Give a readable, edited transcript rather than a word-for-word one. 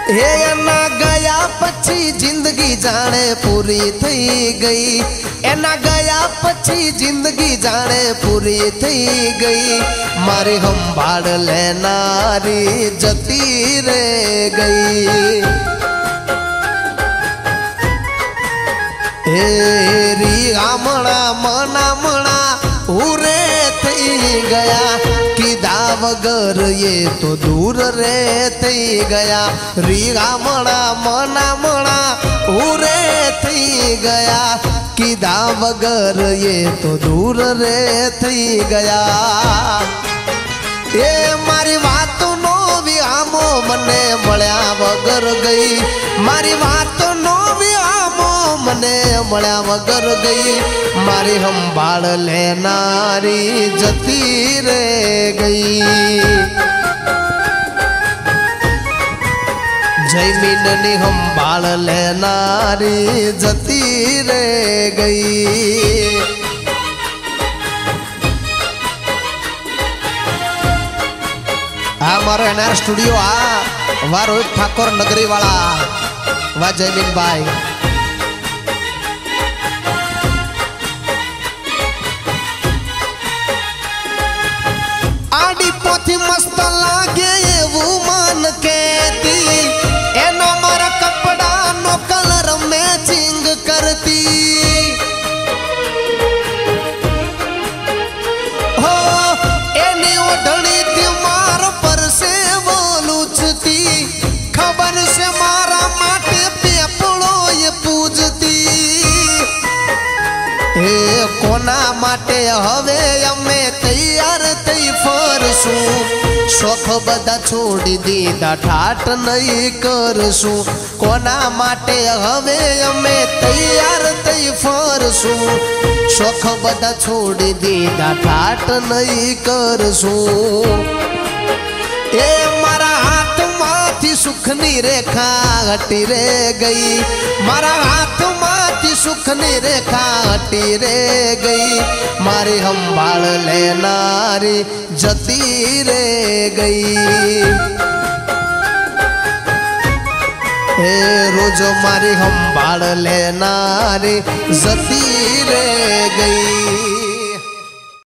हे एना गया पछी जिंदगी जाने पूरी थी गई। एना गया पछी जिंदगी जाने पूरी थी गई। मारी संभाळ लेनारी जती रे गई। री आमणा मना मणा उरे थी गया। कीधा वगर ये तो दूर रे थी गया। री आमणा मना मणा उरे थी गया। कीधा वगर ये तो दूर रे थी गया। ए मारी वातो नो विहामो मने मळ्या वगर गई। मारी वातो नो विहामो मने मळ्या वगर गई। मारी संभाळ लेनारी जती रे गई। जमीननी संभाळ लेनारी जती रे गई। मारो एनआर स्टूडियो वा रोहित ठाकुर नगरी वाला वा जयमीन भाई। आडी पोथी मस्त लागे एवं मान कहती। एनो मारा कपड़ा नो कलर मैचिंग करती। हो एनी ओढ़नी थी मार पर से वो लूचती। खबर से मारा माटे पेपड़ो ये पूजती। ए कोना माटे हवे अमे तैयार थई फरसू। शोख बधा छोड़ी दीधा ठाट नहीं करसू। कोना माटे हवे अमे तैयार थई फरसू। शोख बधा छोड़ी दीधा ठाट नहीं करसू। ए मारा हाथ माथी सुखनी रेखा हटी रे गई। मारा हाथ माथी सुखनी रेखा हटी रे गई। मारी संभाळ लेनारी जती रे गई। हे रोज मारी संभाळ लेनारी जती रे गई।